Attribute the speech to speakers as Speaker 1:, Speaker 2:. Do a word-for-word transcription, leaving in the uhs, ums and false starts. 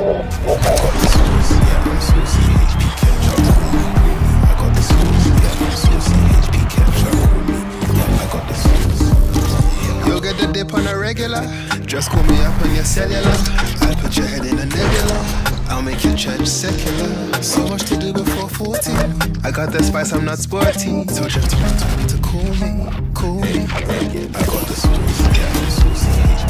Speaker 1: You'll get the dip on a regular. Just call me up on your cellular. I'll put your head in a nebula. I'll make your church secular. So much to do before forty. I got the spice, I'm not sporty. Told you to, to call me, call me. I got the sauce, yeah, saucy.